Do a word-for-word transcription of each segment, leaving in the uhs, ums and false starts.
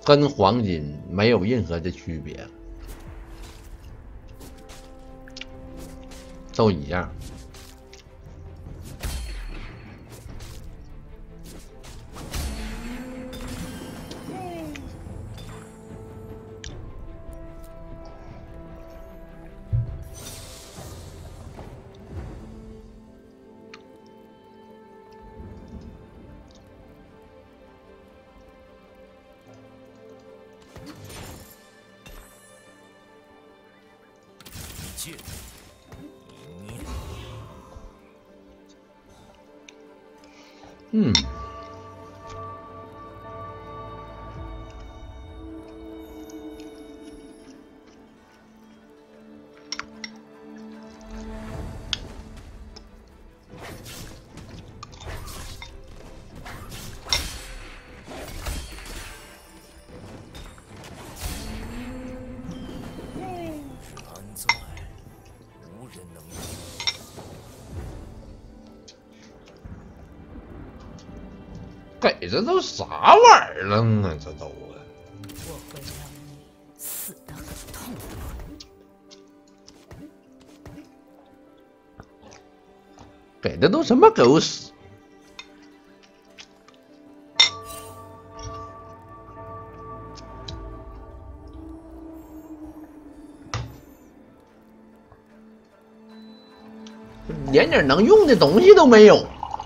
跟黄金没有任何的区别，都一样。嗯，给这都啥玩意儿了啊？这都啊！ 我会让你死得很痛苦。 给的都什么狗屎！连点能用的东西都没有。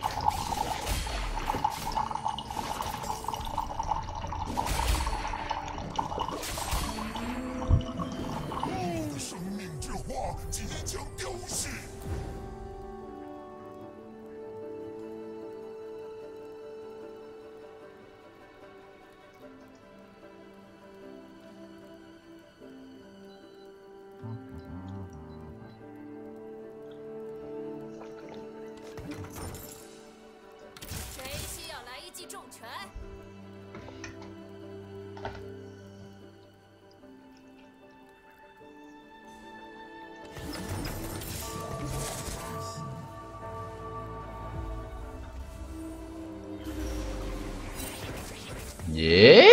耶！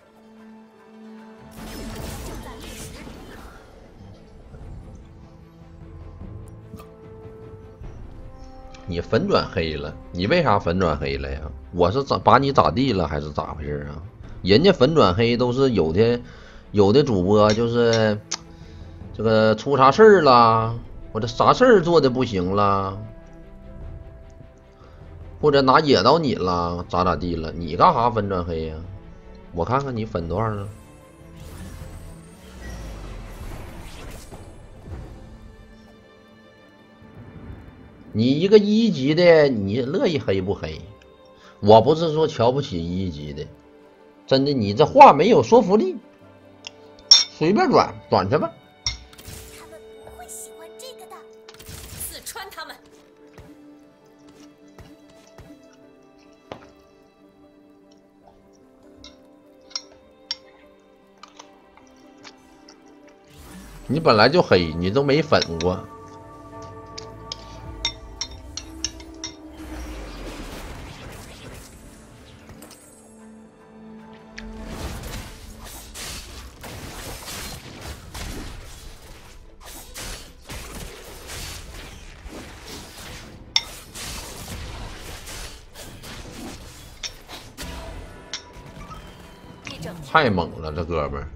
你粉转黑了，你为啥粉转黑了呀？我是咋把你咋地了，还是咋回事啊？人家粉转黑都是有的，有的主播就是这个出啥事儿啦，或者啥事儿做的不行啦，或者哪惹到你了，咋咋地了？你干啥粉转黑呀？我看看你粉多少了。你一个一级的，你乐意黑不黑？我不是说瞧不起一级的，真的，你这话没有说服力，随便转转去吧。 他们不会喜欢这个的， 刺穿他们。 你本来就黑，你都没粉过。太猛了，这哥们儿！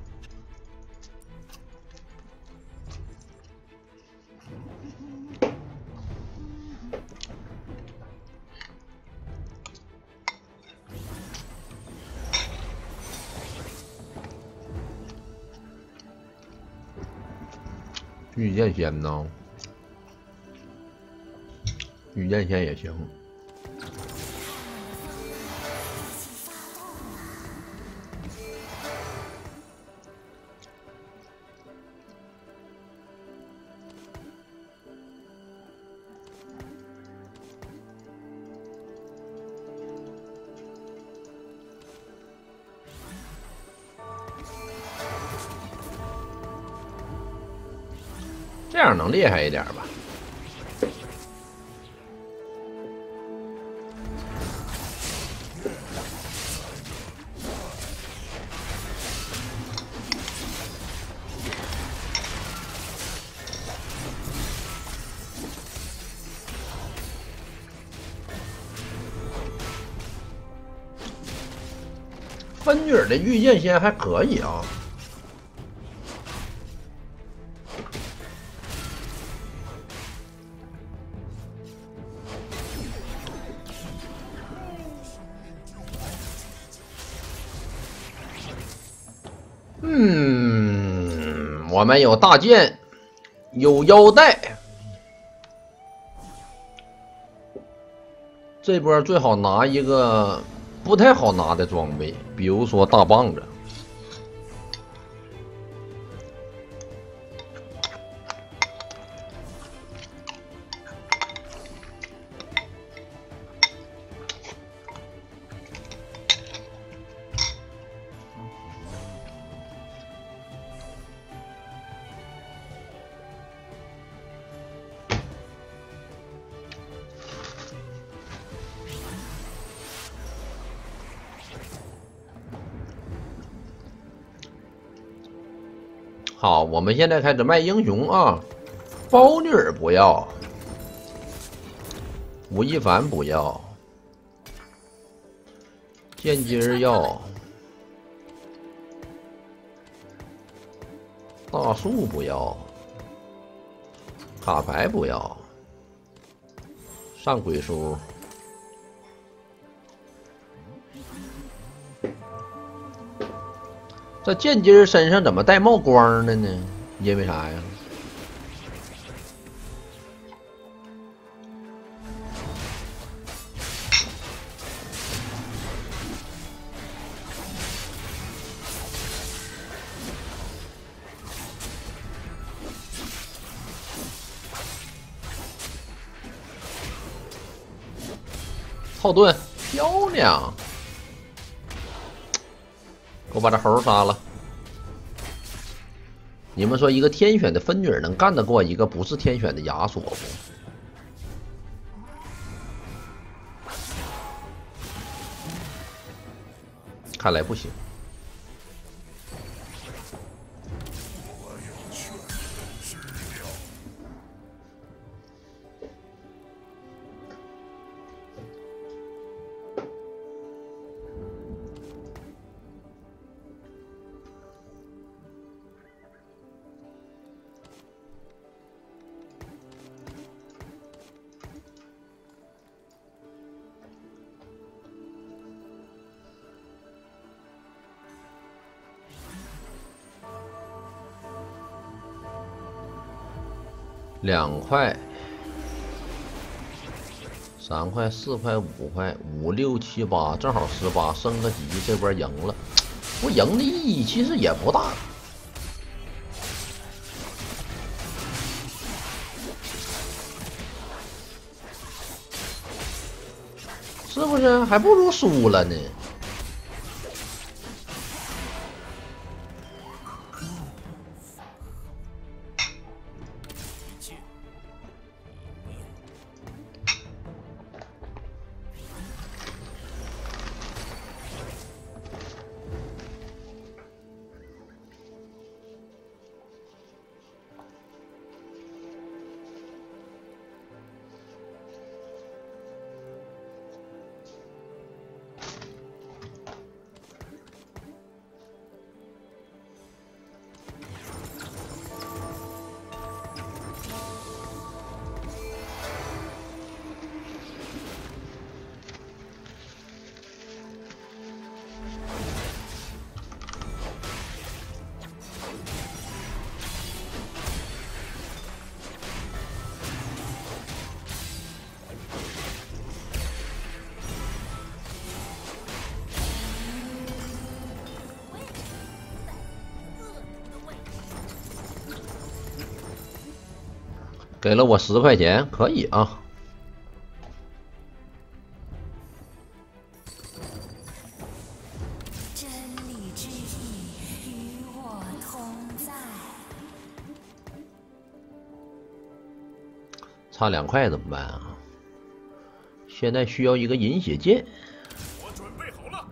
御剑仙呢？御剑仙也行。这样能厉害一点吧？ 分女的御剑仙还可以啊。嗯，我们有大剑，有腰带。这波最好拿一个不太好拿的装备，比如说大棒子。好，我们现在开始卖英雄啊！包女儿不要，吴亦凡不要，剑姬儿要，大树不要，卡牌不要，上鬼书。这剑姬儿身上怎么带冒光的呢？因为啥呀？后盾漂亮。给我把这猴杀了！你们说一个天选的分女能干得过一个不是天选的亚索不？看来不行。两块、三块、四块、五块、五六七八，正好十八，升个级，这波赢了。我赢的意义其实也不大，是不是？还不如输了呢。给了我十块钱，可以啊。 真理之意与我同在。 差两块怎么办啊？现在需要一个饮血剑。 我准备好了。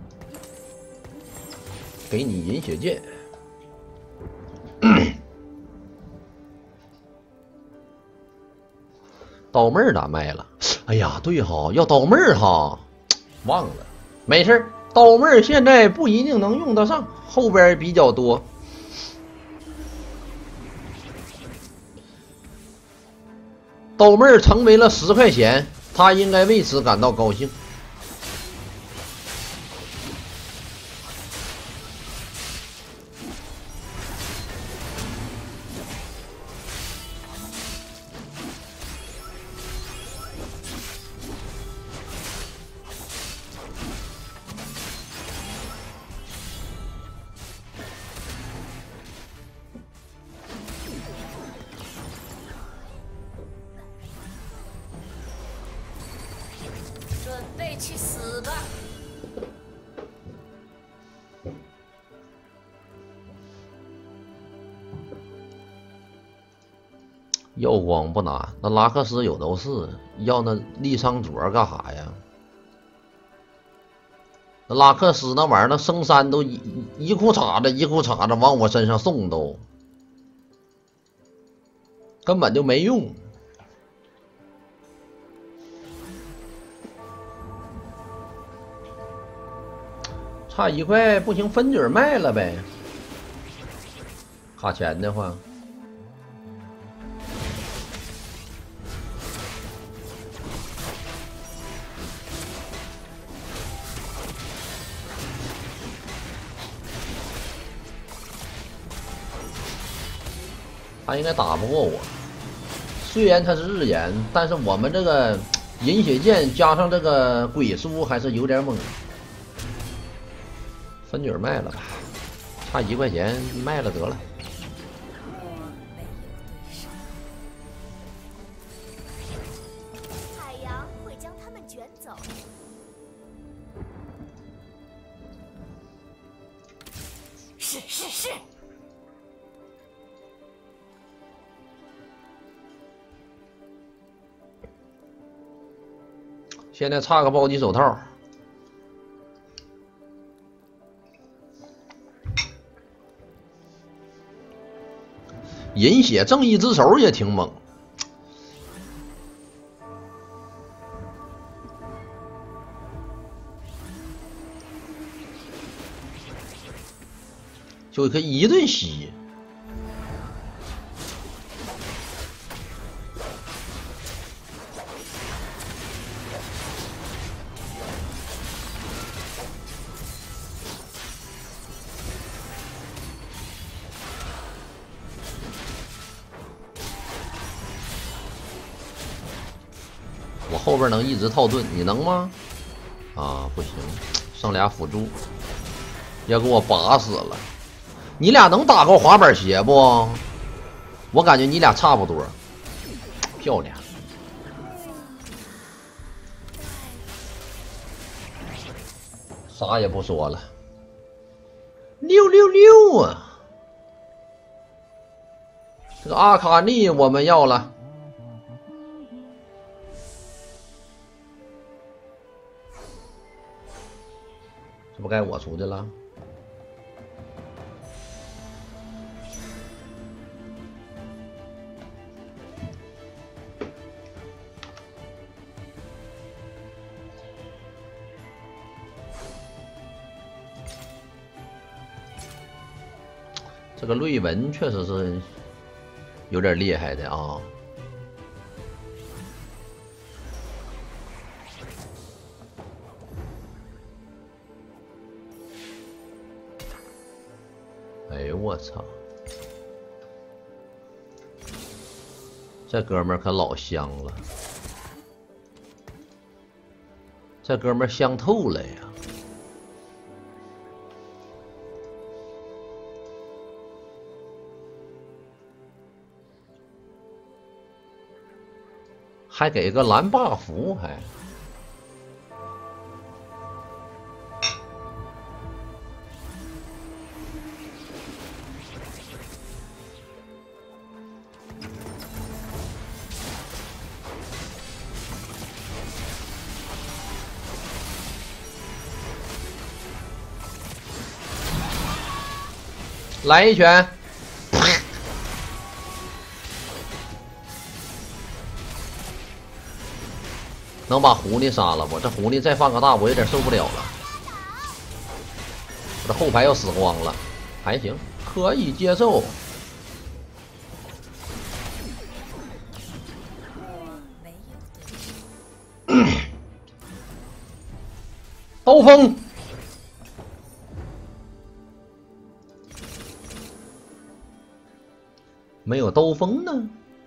给你饮血剑。刀妹儿咋卖了？哎呀，对哈，要刀妹儿哈，忘了，没事儿， 刀妹儿现在不一定能用得上，后边比较多。刀妹儿成为了十块钱，她应该为此感到高兴。 准备去死吧！ 耀光不拿，那拉克斯有都是要那利桑卓干啥呀？那拉克斯那玩意儿，那升三都一一裤衩子一裤衩子往我身上送都，根本就没用。差一块不行，分底儿卖了呗。卡钱的话。他应该打不过我，虽然他是日炎，但是我们这个饮血剑加上这个鬼书还是有点猛。分女儿卖了吧，差一块钱卖了得了。 海洋会将它们卷走。 是是是。 现在差个暴击手套。饮血正义之手也挺猛，就可以一顿吸。我后边能一直套盾，你能吗？啊，不行，剩俩辅助，要给我拔死了。你俩能打过滑板鞋不？我感觉你俩差不多。漂亮。啥也不说了。六六六啊！这个阿卡丽我们要了。这不该我出去了？这个瑞文确实是有点厉害的啊。哎呦我操！这哥们儿可老香了，这哥们儿香透了呀！还给个蓝 buff， 还。来一拳，能把狐狸杀了不？这狐狸再放个大，我有点受不了了。 这后排要死光了，还行，可以接受。刀锋，没有刀锋呢。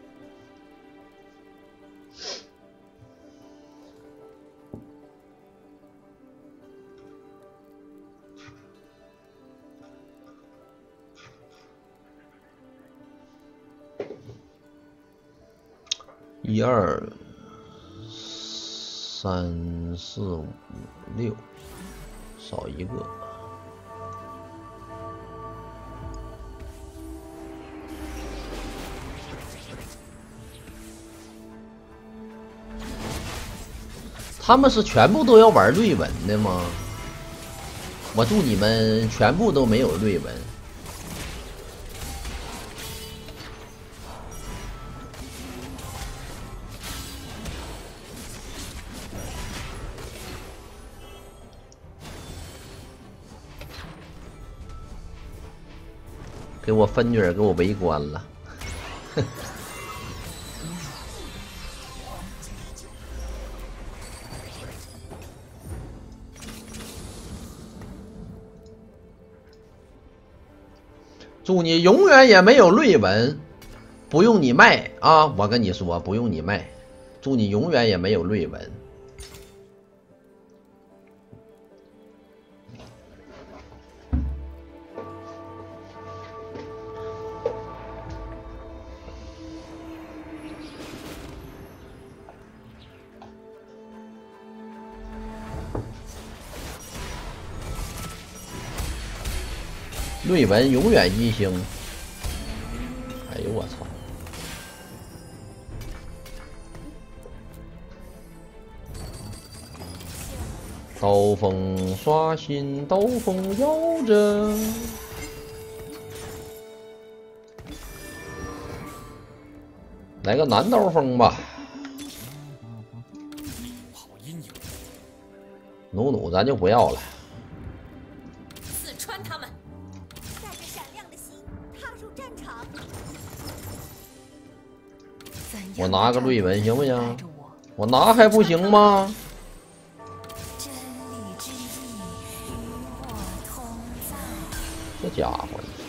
一二三四五六，少一个。他们是全部都要玩瑞文的吗？我祝你们全部都没有瑞文。给我分女儿给我围观了，哼！祝你永远也没有瑞文，不用你卖啊！我跟你说，不用你卖，祝你永远也没有瑞文。瑞文永远一星，哎呦我操！刀锋刷新，刀锋摇着，来个男刀锋吧。 好阴影， 努努咱就不要了。 刺穿他们。 带着闪亮的心踏入战场。 我拿个瑞文行不行？我拿还不行吗？ 真理之意与我同在。 这家伙，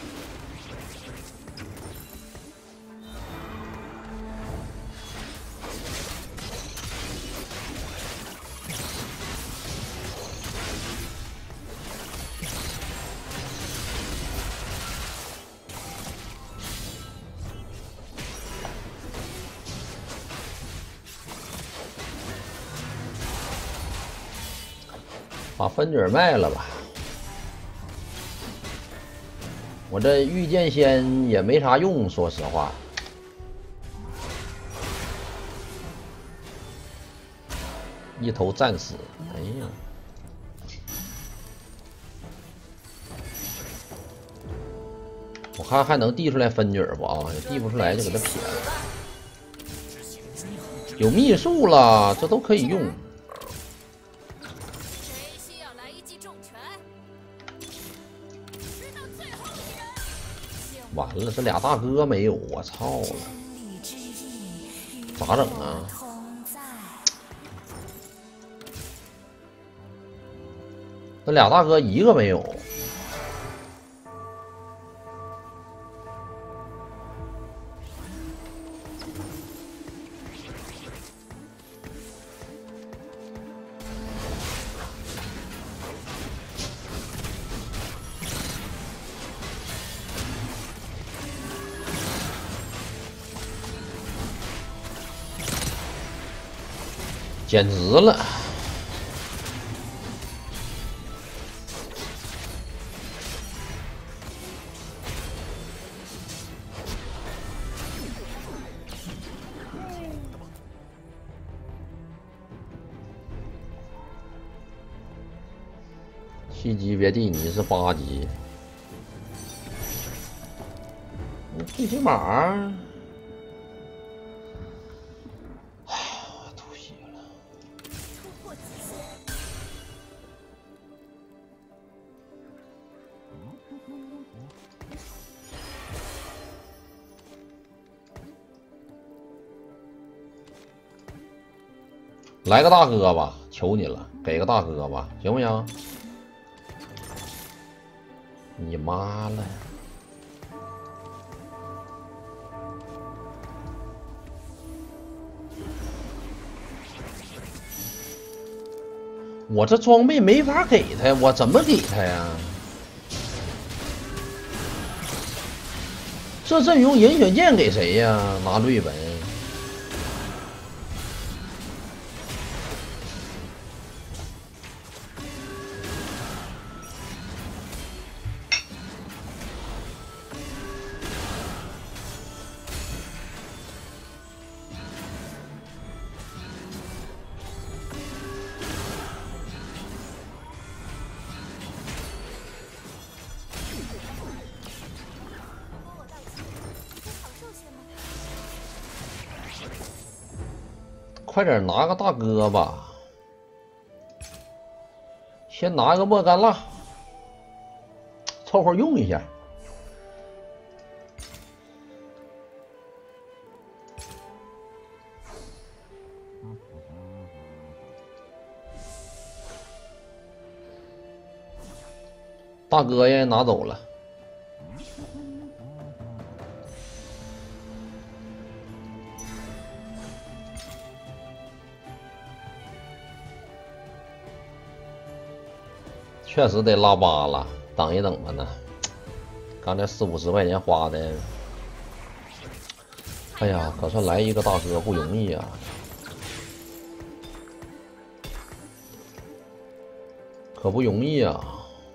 把分嘴卖了吧。我这御剑仙也没啥用，说实话。一头战死，哎呀！我看还能递出来分女不啊？递不出来就给他撇了。有秘术了，这都可以用。 谁需要来一记重拳？直到最后一人。 完了，这俩大哥没有，我操了！咋整啊？那俩大哥一个没有。简直了！七级别地，你是八级，你最起码。 来个大哥吧，求你了，给个大哥吧，行不行？你妈了！我这装备没法给他，我怎么给他呀？这阵容银雪剑给谁呀？拿瑞文。快点拿个大哥吧，先拿个莫甘辣，凑合用一下。大哥也拿走了。确实得拉疤了，等一等吧呢。刚才四五十块钱花的，哎呀，可算来一个大哥不容易啊！可不容易啊！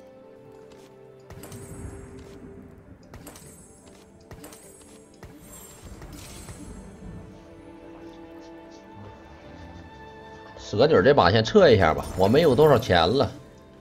蛇女这把先撤一下吧，我没有多少钱了。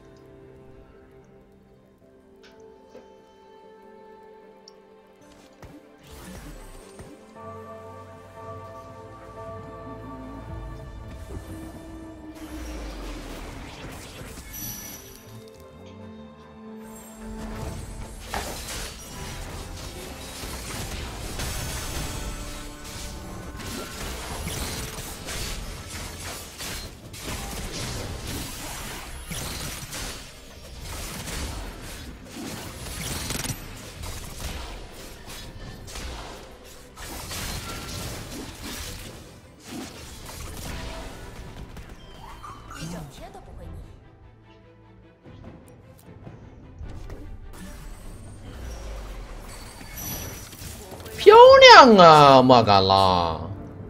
漂亮啊，莫甘辣！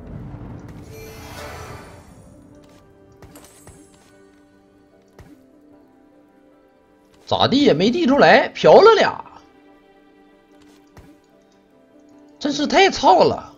咋地也没地出来，嫖了俩，真是太操了。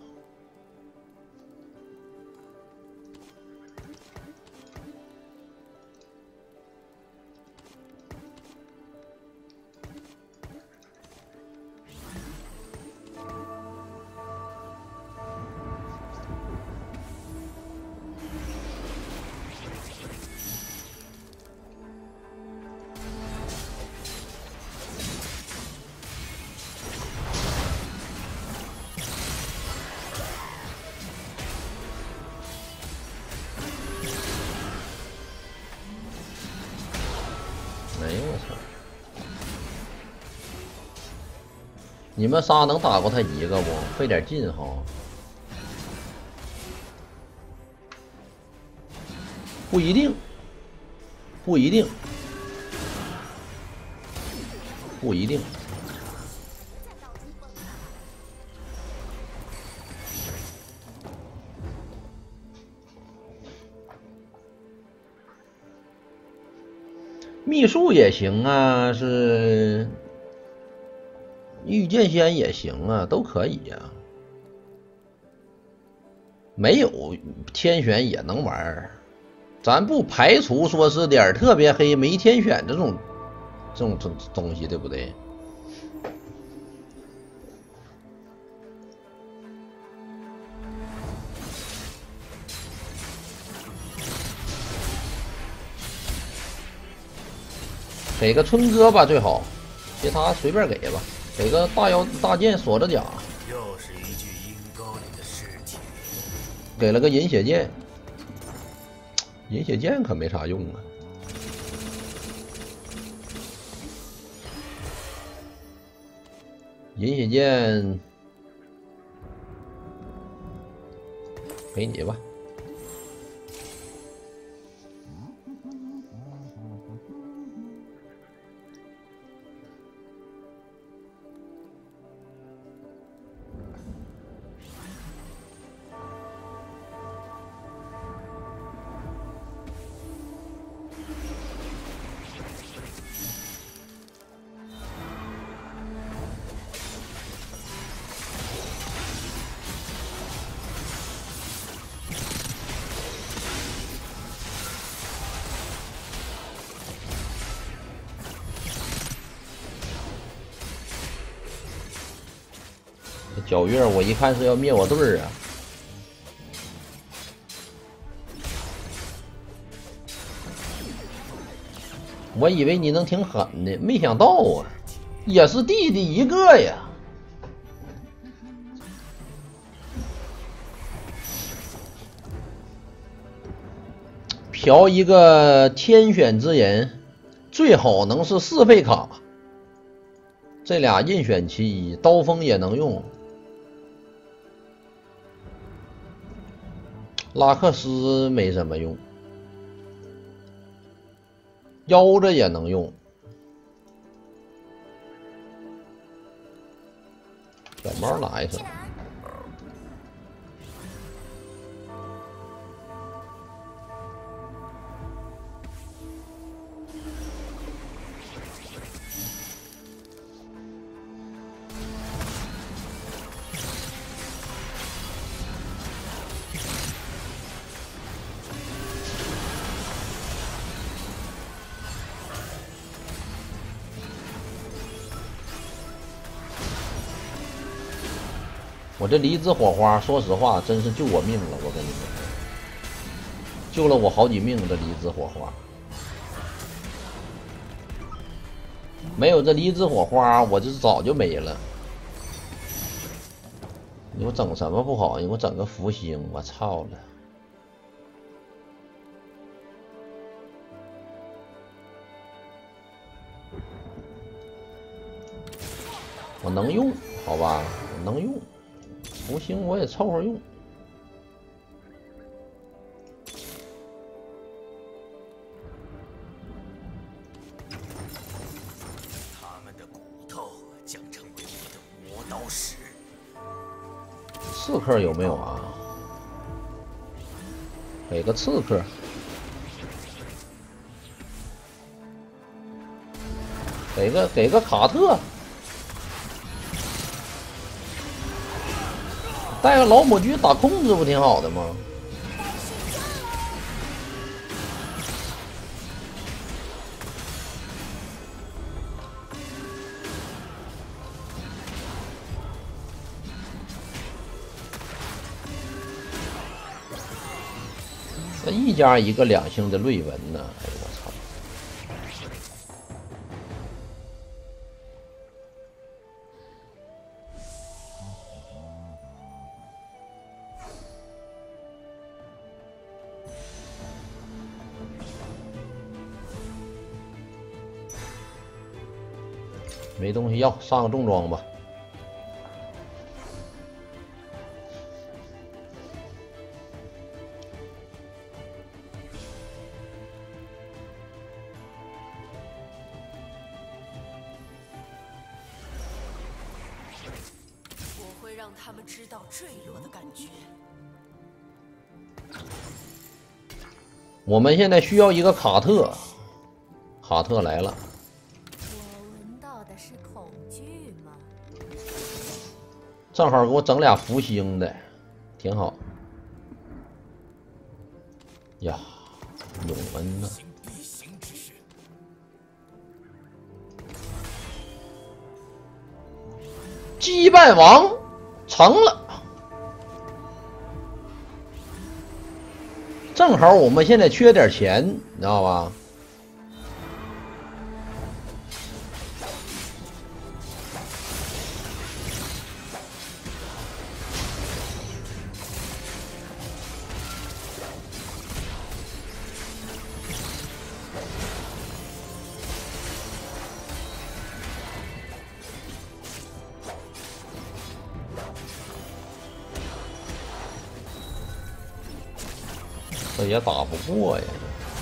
哎呦我操！你们仨能打过他一个不？费点劲哈。不一定，不一定，不一定。秘术也行啊，是御剑仙也行啊，都可以呀、啊。没有天选也能玩，咱不排除说是脸特别黑没天选这种这种东东西，对不对？给个春哥吧最好。 其他随便给吧，给个大腰大剑锁着甲， 又是一具阴沟里的尸体。 给了个银血剑，银血剑可没啥用啊。银血剑给你吧。皎月，我一看是要灭我队儿啊！我以为你能挺狠的，没想到啊，也是弟弟一个呀！嫖一个天选之人，最好能是四费卡，这俩任选其一，刀锋也能用。拉克斯没什么用，腰着也能用，小猫拿一声。我这离子火花，说实话，真是救我命了。我跟你说，救了我好几命。这离子火花，没有这离子火花，我这早就没了。你给我整什么不好？你给我整个福星，我操了！我能用，好吧，我能用。福星我也凑合用， 他们的骨头将成为我的磨刀石。 刺客有没有啊？给个刺客，给个给个卡特。带个老母鸡打控制不挺好的吗？那一家一个两星的瑞文呢？哎呦我操！没东西要，上个重装吧。 我会让他们知道坠落的感觉。 我们现在需要一个卡特，卡特来了。正好给我整俩福星的，挺好。呀，永恩呢？击败王成了，正好我们现在缺点钱，你知道吧？ 这也打不过呀。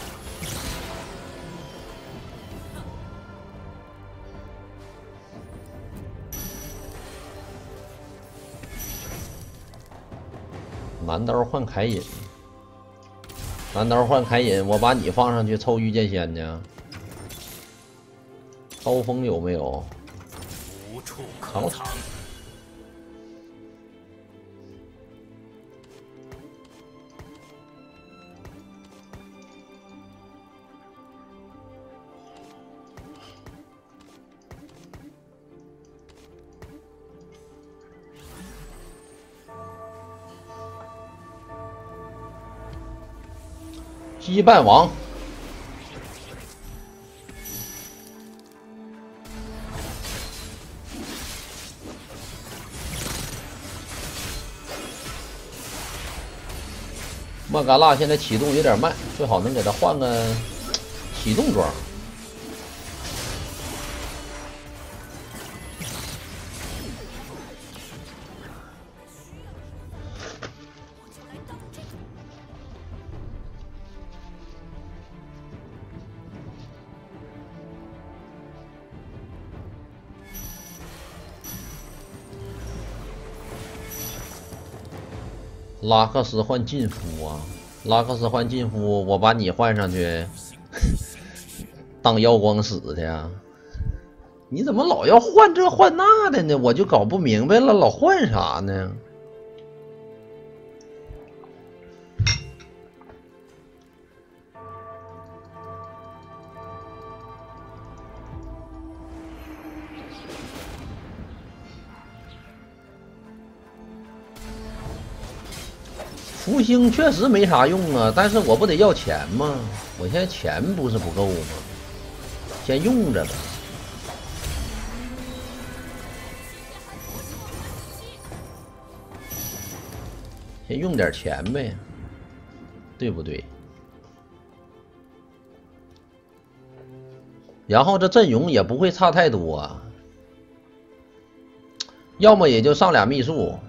蓝刀换凯隐，蓝刀换凯隐，我把你放上去凑御剑仙去。刀锋有没有？ 无处可藏。 羁绊王，莫嘎拉现在启动有点慢，最好能给他换个启动装。拉克斯换禁夫啊！拉克斯换禁夫，我把你换上去当耀光使去啊！你怎么老要换这换那的呢？我就搞不明白了，老换啥呢？福星确实没啥用啊，但是我不得要钱吗？我现在钱不是不够吗？先用着吧。先用点钱呗，对不对？然后这阵容也不会差太多啊，要么也就上俩秘术。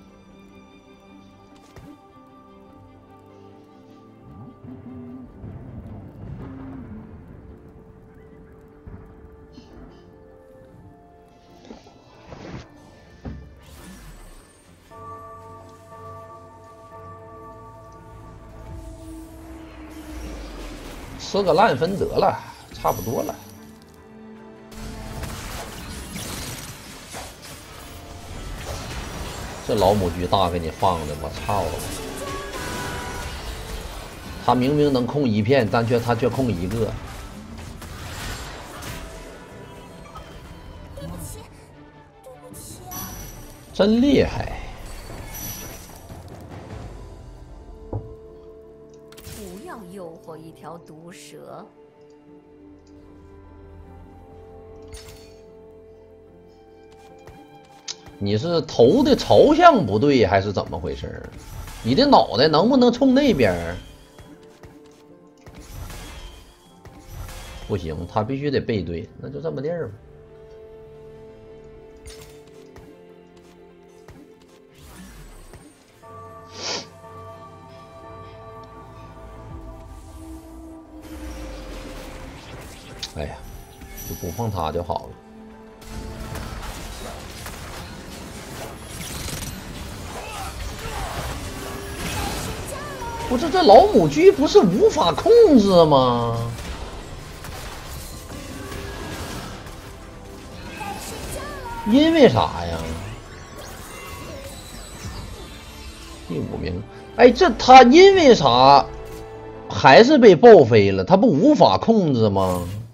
吃个烂分得了，差不多了。这老母狙大给你放的，我操了！他明明能控一片，但却他却控一个。 对不起，对不起啊！ 真厉害！ 不要诱惑一条毒蛇。 你是头的朝向不对，还是怎么回事？你的脑袋能不能冲那边？不行，他必须得背对，那就这么地儿吧。哎呀，就不碰他就好了。不是这老母狙不是无法控制吗？因为啥呀？第五名，哎，这他因为啥还是被爆飞了？他不无法控制吗？